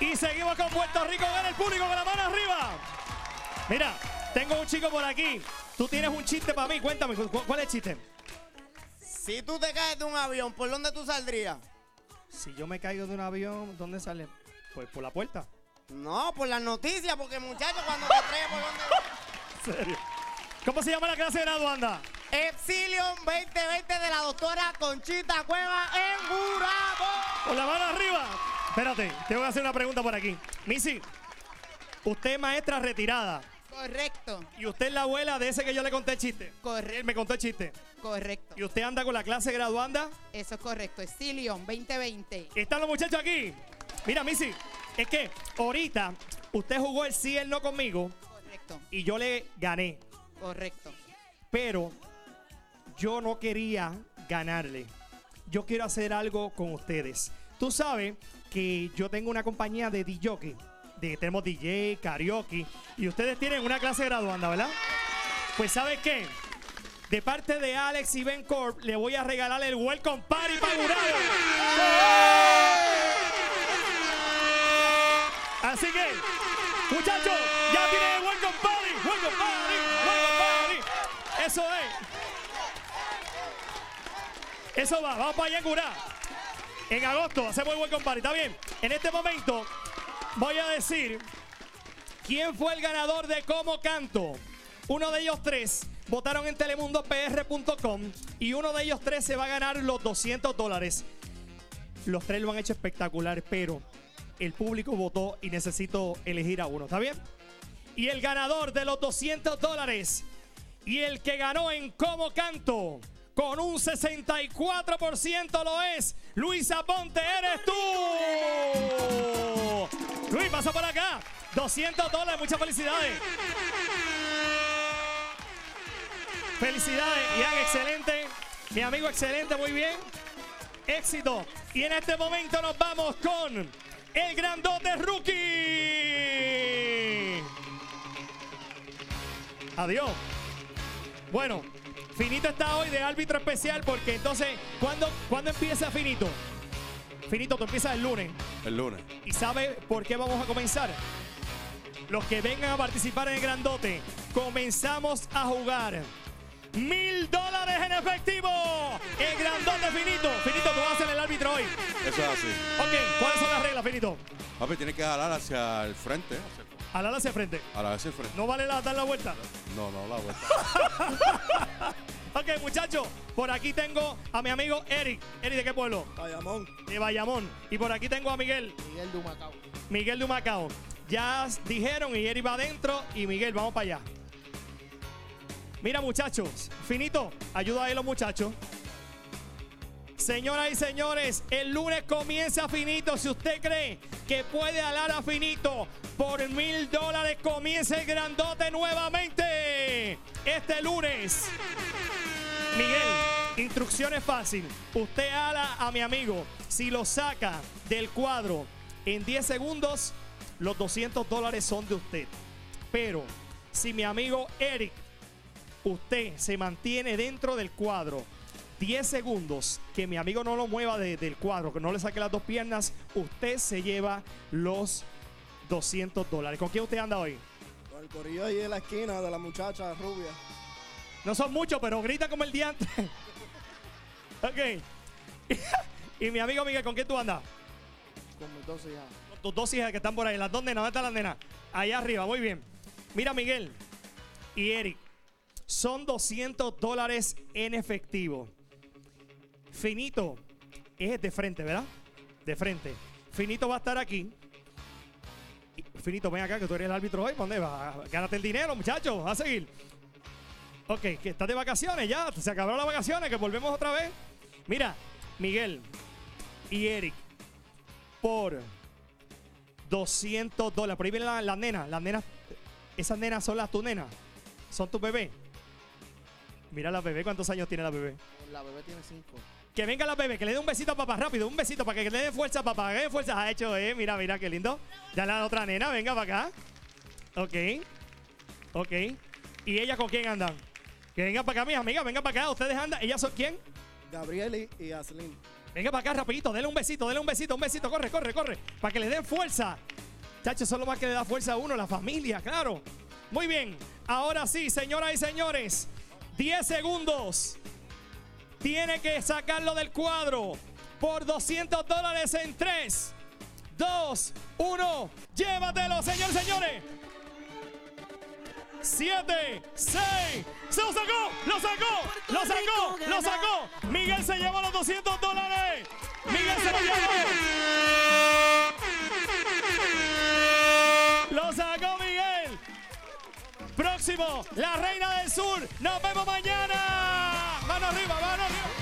Y seguimos con Puerto Rico. Gana el público con la mano arriba. Mira, tengo un chico por aquí. Tú tienes un chiste para mí. Cuéntame, ¿cuál es el chiste? Si tú te caes de un avión, ¿por dónde tú saldrías? Si yo me caigo de un avión, ¿dónde sale? Pues por la puerta. No, por las noticias, porque muchachos, cuando te trae por dónde... ¿En serio? ¿Cómo se llama la clase de graduanda? Epsilon 2020 de la doctora Conchita Cueva en Gurabo. Con la mano arriba. Espérate, te voy a hacer una pregunta por aquí. Missy, usted es maestra retirada. Correcto, Y usted es la abuela de ese que yo le conté el chiste. Él correcto, me contó el chiste. correcto. Y usted anda con la clase graduanda. Eso es correcto. Epsilon 2020. ¿Están los muchachos aquí? Mira, Missy, es que ahorita usted jugó el sí, el no conmigo Correcto, y yo le gané. correcto. Pero yo no quería ganarle. Yo quiero hacer algo con ustedes. Tú sabes que yo tengo una compañía de DJ. Tenemos DJ, karaoke. Y ustedes tienen una clase graduanda, ¿verdad? Pues ¿sabes qué? De parte de Alex y Ben Corp, le voy a regalar el Welcome Party para Gurabo. Así que, muchachos, ya tienen el Welcome Party. Welcome Party, Welcome Party. Eso es. Eso va, vamos para allá en Gurá. En agosto hacemos el Welcome Party, ¿está bien? En este momento voy a decir quién fue el ganador de Cómo Canto. Uno de ellos tres votaron en telemundopr.com y uno de ellos tres se va a ganar los $200. Los tres lo han hecho espectacular, pero el público votó y necesito elegir a uno, ¿está bien? Y el ganador de los $200 y el que ganó en Cómo Canto con un 64% lo es Luis Aponte, eres tú. Luis, pasa por acá. $200, muchas felicidades. Felicidades, Ian, excelente. Mi amigo, excelente, muy bien. Éxito. Y en este momento nos vamos con el grandote Rookie. Adiós. Bueno, Finito está hoy de árbitro especial porque entonces, ¿cuándo empieza Finito? Finito, tú empiezas el lunes. El lunes. ¿Y sabe por qué vamos a comenzar? Los que vengan a participar en el grandote, comenzamos a jugar $1000 en efectivo. El grandote Finito. Finito, tú vas a ser el árbitro hoy. Eso es así. Ok, ¿cuáles son las reglas, Finito? Papi, tiene que jalar hacia el frente. Jalar hacia el frente. Jalar hacia el frente. ¿No vale dar la vuelta? No, la vuelta. Ok, muchachos, por aquí tengo a mi amigo Eric. ¿Eric de qué pueblo? Bayamón. De Bayamón. Y por aquí tengo a Miguel. Miguel de Humacao. Miguel de Humacao. Ya dijeron y Eric va adentro y Miguel, vamos para allá. Mira, muchachos, Finito, ayuda a los muchachos. Señoras y señores, el lunes comienza Finito. Si usted cree que puede alar a Finito por $1000, comienza el grandote nuevamente. Este lunes. Miguel, instrucciones fácil. Usted ala a mi amigo. Si lo saca del cuadro en 10 segundos, los $200 son de usted. Pero si mi amigo Eric, usted se mantiene dentro del cuadro 10 segundos, que mi amigo no lo mueva del cuadro, que no le saque las dos piernas, usted se lleva los $200. ¿Con quién usted anda hoy? Con el corillo ahí de la esquina de la muchacha rubia. No son muchos, pero grita como el diante. Ok. Y mi amigo Miguel, ¿con quién tú andas? Con mis dos hijas. Con tus dos hijas que están por ahí. Las dos nenas, ¿dónde están las nenas? Allá arriba, muy bien. Mira, Miguel y Eric, son $200 en efectivo. Finito es de frente, ¿verdad? De frente. Finito va a estar aquí. Finito, ven acá, que tú eres el árbitro hoy. ¿Dónde vas? Gánate el dinero, muchachos. A seguir. Ok, que estás de vacaciones ya. Se acabaron las vacaciones, que volvemos otra vez. Mira, Miguel y Eric, por $200. Por ahí vienen las nenas. Las nenas, esas nenas son tus nenas. Son tus bebés. Mira la bebé, ¿cuántos años tiene la bebé? La bebé tiene 5. Que venga la bebé, que le dé un besito a papá, rápido, un besito para que le dé fuerza a papá, que le dé fuerza. Ha hecho, mira, mira, qué lindo. Ya la otra nena, venga para acá. Ok. Ok. ¿Y ellas con quién andan? Que vengan para acá, mis amigas, vengan para acá. ¿Ustedes andan? ¿Ellas son quién? Gabriel y Aslin. Venga para acá rapidito, dele un besito, corre, para que le den fuerza. Chacho, eso es lo más que le da fuerza a uno, la familia, claro. Muy bien, ahora sí, señoras y señores, 10 segundos. Tiene que sacarlo del cuadro por $200 en 3, 2, 1. Llévatelo, señores. 7, 6. ¡Se lo sacó! Miguel se llevó los $200. Miguel se lo llevó. Lo sacó Miguel. Próximo, la Reina del Sur. Nos vemos mañana. Mano arriba.